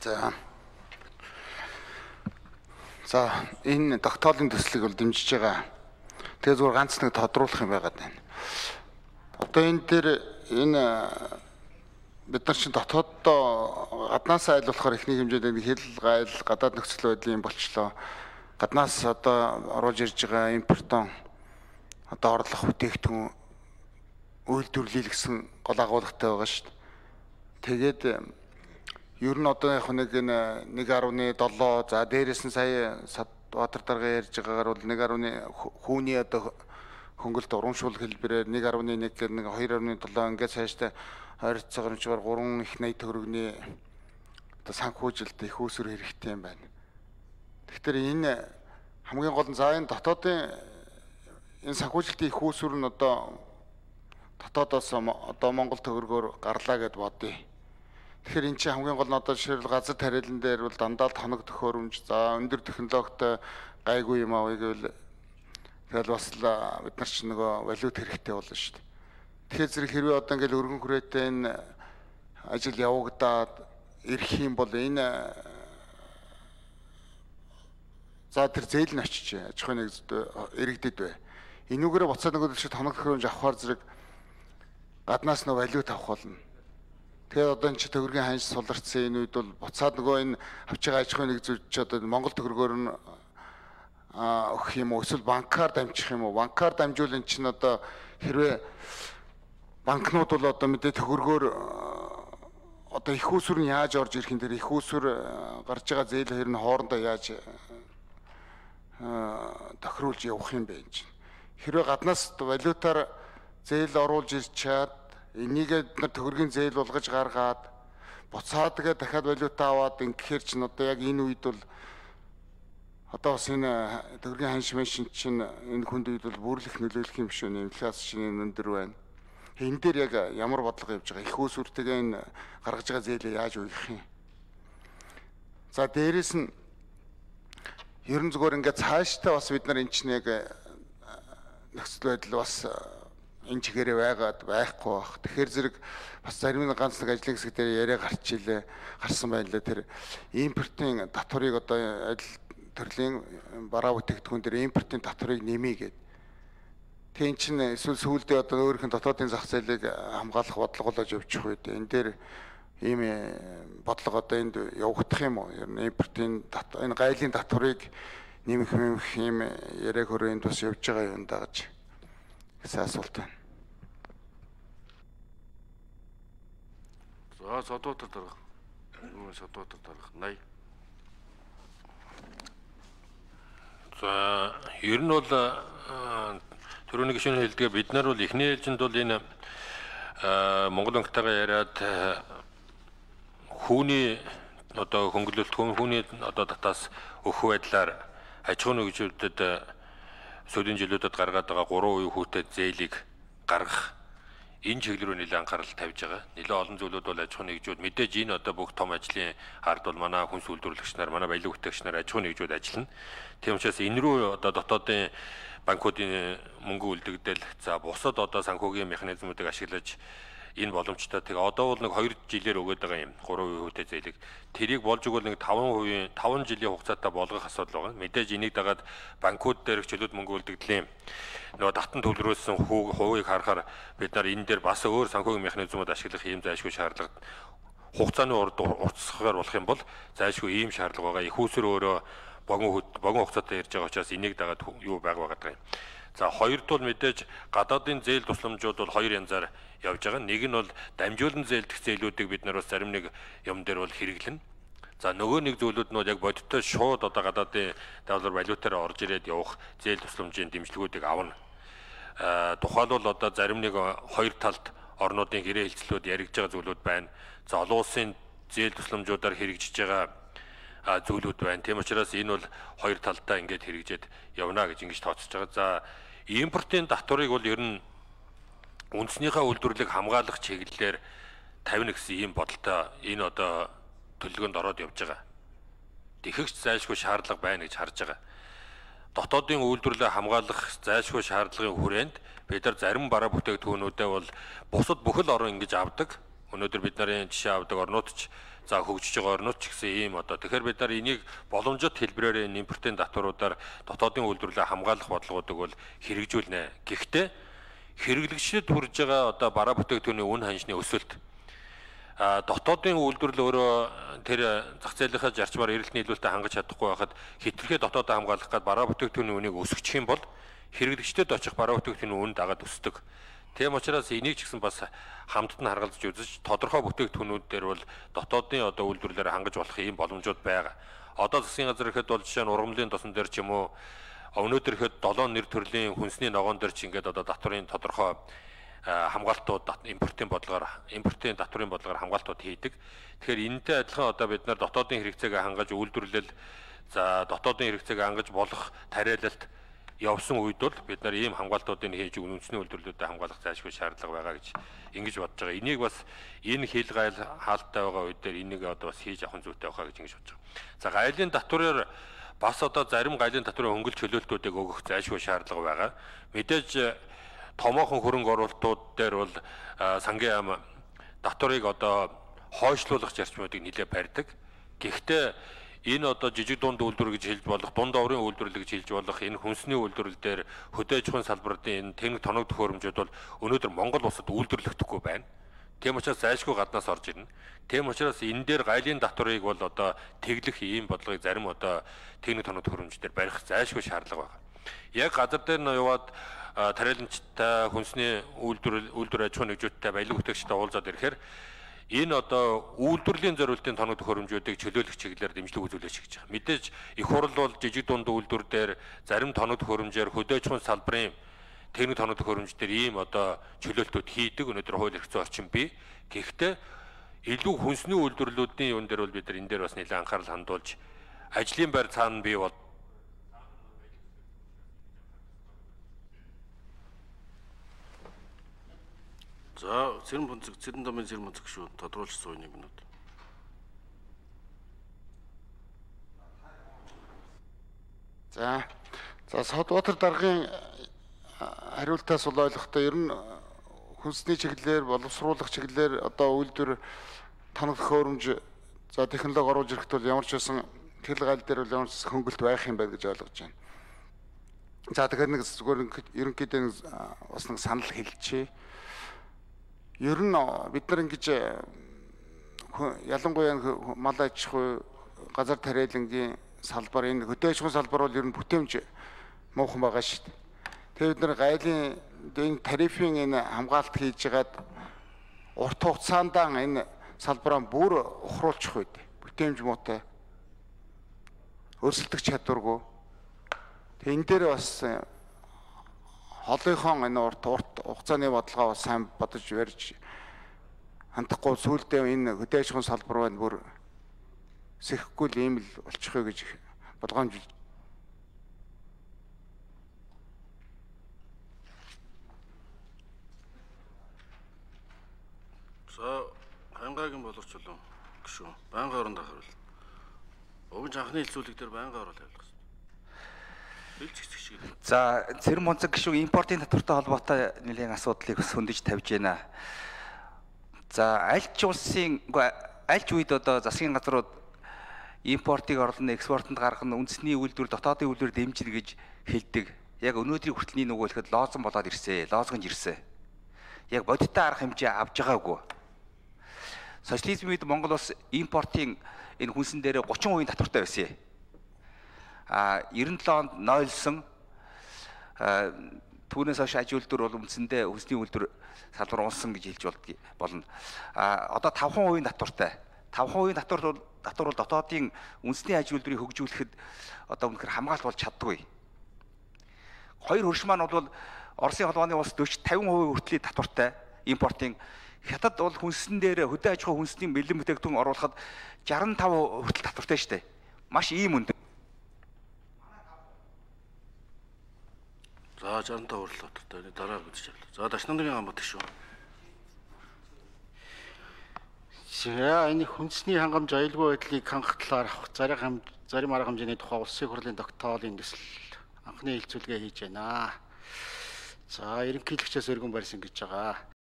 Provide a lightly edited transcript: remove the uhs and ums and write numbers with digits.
За. За энэ тогтоолын төслийг бол дэмжиж байгаа. Тэгээ зүгээр ганц нэг тодруулах юм байгаад байна. Одоо энэ дээр энэ бид нар чинь дотооддоо гаднаас айлуулахаар ихний хэмжээнд хил гайл гадаад нөхцөл байдлын болчлоо. Гаднаас одоо оруулж ирж байгаа импортон одоо орлох бүтээгдэхүүн үйлдвэрлэл гэсэн гол агуулгатай байгаа шүү дээ. Тэгээд ер нь одоо яг нэг 1.7 за дээрээс нь сая Садбаатар дарга ярьж байгаагаар бол 1.1 хүүний одоо хөнгөлт урамшуул хэлбэрээр 1.1 гээд 2.7 ингээд цаашдаа ойролцоогоор нь 3 их 80 төгрөгийн одоо санхүүжилт их үүсвэр хэрэгтэй юм байна. Тэгэхээр энэ хамгийн гол нь за энэ дотоодын энэ санхүүжилтийн их үүсвэр нь одоо дотоодоос одоо Монгол төгрөгөөр гарлаа гэд бодъё. Тэгэхээр энэ чинь хамгийн гол нь одоо жишээл газар тариалан дээр бол дандаа тоног төхөөрөмж за өндөр технологитой гайгүй юм аа гэвэл тэгэл бас л бид нар ч нөгөө валют хэрэгтэй болно шүү дээ. Тэгэхээр зэрэг хэрвээ одоо ингээл өргөн хүрээтэй энэ ажил явагдаад ирэх юм бол энэ за тэр зээл нь очиж аж ахуйн нэгжид иргэдэд бай. Энүүгээрээ буцаад нөгөө шиг тоног төхөөрөмж авахар зэрэг гаднаас нөгөө валют авах болно. Тэгэхээр одоо энэ чи төгрөгийн ханш суларцсан энэ үед бол буцаад нөгөө энэ авч байгаа аж ахуйн нэгжүүд ч одоо Монгол төгрөгөөр нь өгөх юм уу эсвэл банкар дамжих юм уу? Банкар дамжуул эн чинь одоо хэрвээ банкнууд бол одоо мэдээ төгрөгөөр одоо их үүсвэр нь яаж орж ирэх юм дээр их үүсвэр гарч байгаа зээл хоёр нь хоорондоо яаж тохируулж явах юм бэ энэ чинь. Хэрвээ гаднаас валютаар зээл оруулж ирч чад энийг бид төгрөгийн зээл болгож гаргаад буцаад тэгээ дахиад валюта аваад ингэхээр чинь одоо яг энэ үед бол одоо бас энэ төгрөгийн ханш машин чинь энэ хүнд үед бол бүрлэх нөлөөлөх юм биш үү? Инфляцийн өндөр байна. Энэ дээр яг ямар бодлого явж байгаа? Их үүсвэртэйгээ энэ гаргаж байгаа зээлээ яаж уягах юм? За дээрэс нь ерөн зүгээр ингээд цаашдаа бас бид нар энэ чинь яг нөхцөл байдал бас энэ чигээрээ байгаад байхгүй бах. Тэгэхээр зэрэг бас зарим нэг ганц нэг ажлын хэсэг дээр яриа гарсан байна лээ. Тэр импортын татварыг одоо адил төрлийн бараа бүтээгдэхүүн дээр импортын татварыг нэмье гэдэг. Тэгин чинь эсвэл сүүлдээ одоо өөрийнх нь дотоодын зах зээлийг хамгаалах бодлого болж явчих үед энэ дээр ийм бодлого одоо энд явагдах юм уу? Ер нь импортын энэ гайлын татварыг нэмэх юм яриаг хөрөө энд бас явж байгаа юм дагаж. Гэсэн асуулт байна. За Садбаатар дарга. Садбаатар дарга 80. За ер нь бол түрүүний гишүүн хэлдгээ бид нар бол эхний ээлжинд бол энэ Монгол банктайгаа яриад хүүний одоо хөнгөлөлт хүүний одоо татаас өгөх байдлаар аж ахуйн нэгжүүдэд сүүлийн жилүүдэд гаргаад байгаа 3% хүүтэй зээлийг гаргах энэ чиглэл рүү нэлээд анхаарал тавьж байгаа. Нэлээд олон зүйлүүд бол аж ахуйн нэгжүүд мэдээж энэ одоо бүх том ажлын ард бол манай хүнс үйлдвэрлэгч нар, манай баялаг бүтээгч нар аж ахуйн нэгжүүд ажиллана. Тийм учраас энэ рүү одоо дотоодын банкуудын мөнгө үлдэгдэл за бусад одоо санхүүгийн механизмуудыг ашиглаж энэ боломжтой. Тэгээ одоо бол нэг 2 жилээр өгöd байгаа юм 3% хүүтэй зээлийг. Тэрийг болж өгвөл нэг 5% 5 жилийн хугацаатай болгох асуудал байгаа. Мэдээж энийг дагаад банкуд дээр чөлөөт мөнгө үлдэгдлийн нөгөө татан төлрөөсөн хувийг харахаар бид нар энэ дээр бас өөр санхүүгийн механизмууд ашиглах юм зайлшгүй шаардлага хугацааны уртсахаар болох юм бол зайлшгүй ийм шаардлага байгаа. Их үүсвэр өөрөө богино хугацаатай ирж байгаа учраас энийг дагаад юу байгаа юм. За хоёрдуул мэдээж гадаадын зээл тусламжууд бол хоёр янзаар явж байгаа. Нэг нь бол дамжуулан зээлдэх зээлүүдийг бид нар бас зарим нэг юм дээр бол хэрэглэнэ. За нөгөө нэг зүйлүүд нь яг бодиттой шууд одоо гадаадын доллар валютаар орж ирээд явах зээл тусламжийн дэмжлэгүүдийг авна. Тухайлбал одоо зарим нэг хоёр талд орнуудын гэрээ хэлцлүүд яригдж байгаа зүйлүүд байна. За олон улсын зээл тусламжуудаар хэрэгжиж байгаа зүйлүүд байна. Тийм учраас энэ бол хоёр талдаа ингээд хэрэгжээд явна гэж ингэж тооцож байгаа. За импортын татварыг бол ер нь үндснийхээ үйлдвэрлэлийг хамгаалах чиглэлээр тавина гэсэн ийм бодолтой энэ одоо төлөвлөгөөнд ороод явж байгаа. Тэгэхэгч зайлшгүй шаардлага байна гэж харж байгаа. Дотоодын үйлдвэрлэлийг хамгаалах зайлшгүй шаардлагын хүрээнд бид нар зарим бараа бүтээгдэхүүнүүдээ бол бусад бүхэл орн ингэж авдаг. Өнөөдөр бид нарын жишээ авдаг орнууд ч за хөгжиж байгаа орнууд ч гэсэн ийм одоо тэгэхээр бид нар энийг боломжит хэлбэрээр энэ импортын татваруудаар дотоодын үйлдвэрлэлээ хамгаалах бодлогоодыг бол хэрэгжүүлнэ. Гэхдээ хэрэглэгчдэд хүрж байгаа одоо бараа бүтээгдэхүүний үн ханшны өсөлт дотоодын үйлдвэрлэл өөрөө тэр зах зээлийнхаа зарчмаар эрэлт нийлүүлэлтэд хангаж чадахгүй байхад хэтэрхий дотоодоо хамгаалах гээд бараа бүтээгдэхүүний үнийг өсгөх юм бол хэрэглэгчдэд очих бараа бүтээгдэхүүний үн дагаад өсдөг. Тийм учраас энийг ч гэсэн бас хамтд нь харгалзаж үзэж тодорхой бүтээгдэхүүнүүд дээр бол дотоодын одоо үйлдвэрлэлээр хангаж болох ийм боломжууд байгаа. Одоо засгийн газар ихэд бол жишээ нь ургамлын тосон дээр ч юм уу өнөөдөр ихэд 7 нэр төрлийн хүнсний ногоон дээр ч ингээд одоо татварын тодорхой хамгаалтууд импортын татварын бодлогоор хамгаалтууд хийдэг. Тэгэхээр энэтэй адилхан одоо бид нар дотоодын хэрэгцээг хангаж үйлдвэрлэл за дотоодын хэрэгцээг хангаж болох тариалалт явсан үед бол бид нар ийм хамгаалтуудыг хийж үнэнчний үйлдвэрлэлүүдэд хамгаалах зайлшгүй шаардлага байгаа гэж ингэж бодож байгаа. Энийг бас энэ хил гайл хаалттай байгаа үед дээр энийг одоо бас хийж авах зүйтэй байхаа гэж ингэж бодож байгаа. За гайлын татвараар бас одоо зарим гайлын татварын хөнгөлт чөлөөлтүүдийг өгөх зайлшгүй шаардлага байгаа. Мэдээж томоохон хөрөнгө оруулалтууд дээр бол сангийн яам татварыг одоо хойшлуулах зарчмуудыг нэлээд барьдаг. Гэхдээ энэ одоо жижиг дунд үйлдвэр гэж хэлж болох, дунд оврын үйлдвэрлэл гэж хэлж болох энэ хүнсний үйлдвэрлэл дээр хөдөө аж ахуйн салбарын энэ техник тоног төхөөрөмжүүд бол өнөөдөр Монгол улсад үйлдвэрлэгдэхгүй байна. Тийм учраас зайлшгүй гаднаас орж ирнэ. Тийм учраас энэ дээр гайлын татварыг бол одоо тэглэх ийм бодлогыг зарим одоо техник тоног төхөөрөмждөр барих зайлшгүй шаардлага байна. Яг газар дээр нь яваад тариаланчтай хүнсний үйлдвэр аж ахуйн нэгжүүдтэй баялаг бүтээгчтэй уулзаад ирэхээр энэ одоо үйлдвэрлэлийн зорилтын тоног төхөөрөмжүүдийг чөлөөлөх чиглэлээр дэмжлэг үзүүлж гэж байгаа. Мэдээж их хурл бол жижиг дунд үйлдвэр дээр зарим тоног төхөөрөмжээр хөдөө аж ахуйн салбарын техник тоног төхөөрөмж дээр ийм одоо чөлөөлтүүд хийдэг. Өнөөдөр хууль эрх зүйн орчин бий. Гэхдээ илүү хүнсний үйлдвэрлэлүүдийн юун дээр бол бид нар энэ дээр бас нэлээд анхаарал хандуулж ажлын байр цаана бий бол За цэрэн домын цэрэн бунцэг шүү тодруулж сууя 1 минут. За Содбаатар даргын хариултаас бол ойлгохдоо ер нь хүнсний чиглэлээр боловсруулах чиглэлээр одоо үйлдвэр тоног төхөөрөмж за технологи оруулж ирэхэд бол ямар ч байсан тэгэл гайл дээр бол ямар ч хөнгөлт байх юм байна гэж ойлгож байна. За тэгэхээр нэг зүгээр ерөнхийдөө бас нэг санал хэлчихье. Ер нь бид нар ингэж ялангуяа мал аж ахуй газар тариалангийн салбар энэ хөдөө аж ахуйн салбар бол ер нь бүтээмж муухан байгаа шүү дээ. Тэгээд бид нар гайлын энэ тарифын энэ хамгаалт хийж ягаад урт хугацаанд энэ салбараа бүр ухруулчих үед бүтээмж муутай өрсөлдөх чадваргүй. Тэгээд энэ дээр бас холынхон энэ урт хугацааны бодлогоо сайн бодож барьж хандахгүй сүүлдээ энэ хөдөө аж ахуйн салбар байна бүр сэхэхгүй л ийм л болчих вэ гэж болгоомжлж. За хангагийн боловч болов гүшүү. Байнгын оронд харуул. Өгж анхны хэлцүүлэг дээр байнгын оруулалт явуулах хэрэгтэй. За цэрэн бунцэг гişүү импортын татвартай холбоотой нэлийн асуудлыг бас хөндөж тавьж байна. За аль ч үед одоо засгийн газрууд импортыг орлоно, экспортод гаргах нь үндэсний үйлдвэр, дотоодын үйлдвэр дэмжинэ гэж хэлдэг. Яг өнөөдрийн хүртэл нөгөөлөхөд лоозон болоод ирсэн, лоозгонж ирсэн. Яг бодиттой арга хэмжээ авж байгаагүй. Социализмын үед Монгол улс импортын энэ хүнсэн дээр 30% татвартай байсан. 97 онд нойлсон түүнээс хойш аж үйлдвэр бол үндсэндээ хүнсний үйлдвэр салбар унсан гэж хэлж болно. Одоо 5% татвартай. 5% татвар бол дотоодын үндэсний аж үйлдвэрийг хөгжүүлэхэд одоо үнэхээр хамгаалт болж чаддаггүй. Хоёр хөрш маань бол Оросын холбооны улс 40-50% хүртлийн татвартай импортын. Хятад бол хүнсэн дээр хөдөө аж ахуй хүнсний бэлэн бүтээгдэхүүн оруулахад 65% хүртэл татвартай шүү дээ. Маш ийм өндөр. За 65% хүртэл татвартай. Дараа үзэж явлаа. За Дашнамдрын ам бат шүү. За энэ хүнсний хангамж аюулгүй байдлыг хангах талаар зарим арга хэмжээний тухай улсын хурлын тогтоолын төсөл анхны хэлцүүлгээ хийж байна. За ерөнхийлөгчөөс өргөн барьсан гэж байгаа.